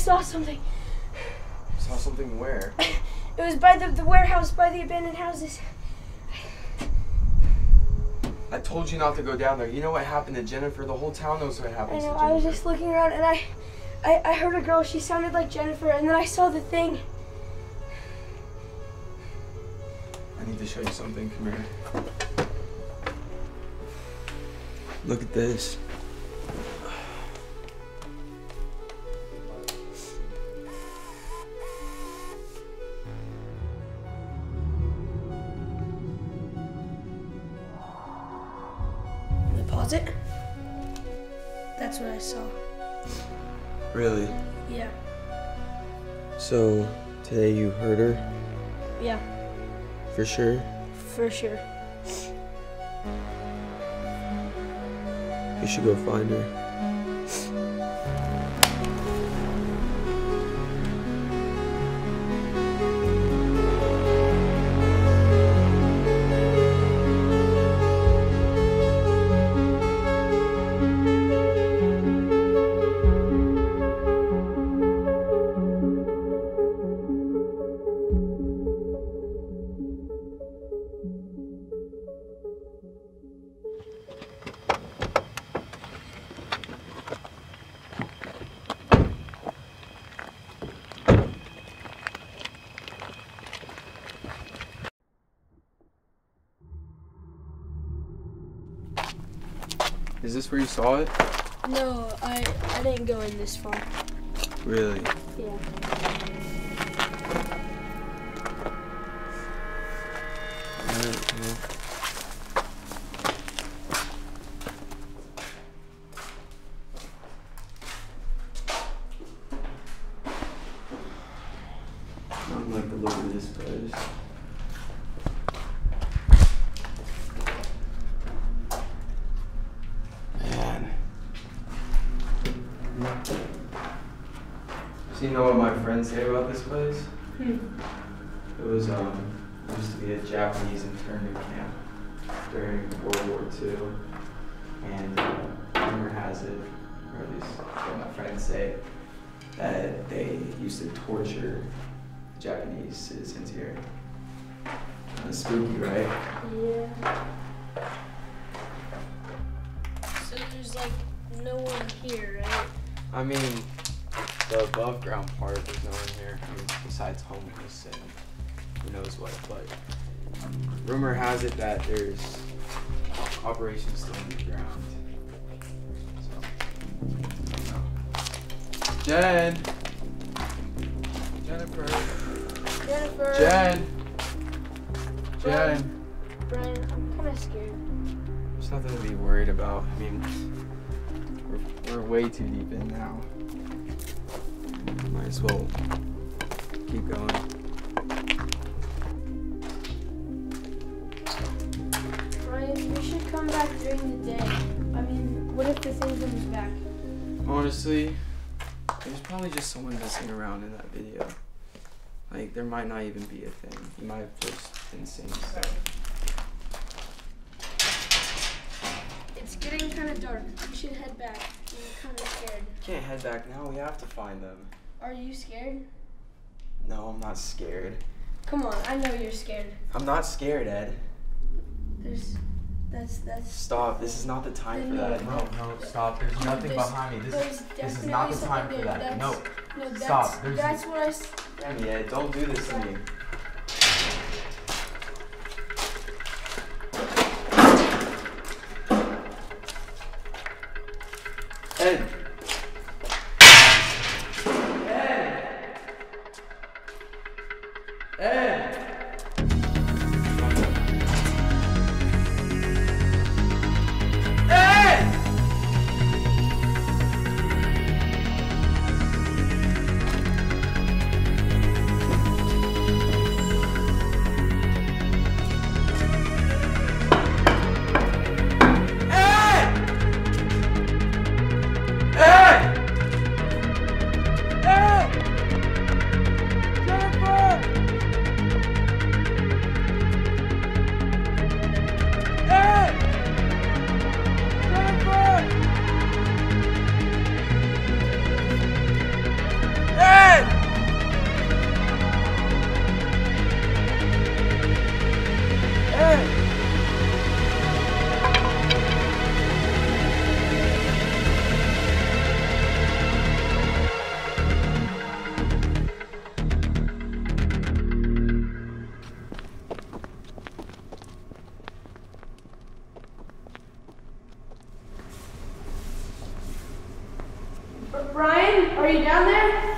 saw something. Saw something where? It was by the warehouse, by the abandoned houses. I told you not to go down there. You know what happened to Jennifer? The whole town knows what happened to Jennifer. I was just looking around and I heard a girl. She sounded like Jennifer, and then I saw the thing. I need to show you something. Come here. Look at this. Deposit? That's what I saw. Really? Yeah. So, today you heard her? Yeah. For sure? For sure. We should go find her. Is this where you saw it? No, I didn't go in this far. Really? Yeah. Alright, well. I don't like the look of this place. So you know what my friends say about this place? It was used to be a Japanese internment camp during World War II, and rumor has it, or at least what my friends say, that they used to torture Japanese citizens here. That's spooky, right? Yeah. So there's like no one here, right? I mean, the above ground part, there's no one here. I mean, besides homeless and who knows what, but rumor has it that there's operations still underground. So, no. Jen! Jennifer! Jen! Jen! Brian, I'm kind of scared. There's nothing to be worried about. I mean, we're way too deep in now. Might as well keep going. Brian, we should come back during the day. I mean, what if the thing comes back? Honestly, there's probably just someone messing around in that video. Like, there might not even be a thing. You might have just been saying stuff. It's getting kind of dark. We should head back. I'm kind of scared. Can't head back now. We have to find them. Are you scared? No, I'm not scared. Come on, I know you're scared. I'm not scared, Ed. That's. Stop. This is not the time for that. No, stop. There's nothing behind me. This is not the time for that. No. Stop. That's what I. Damn, Ed, don't do this to me. Ed. Ed. Are you down there?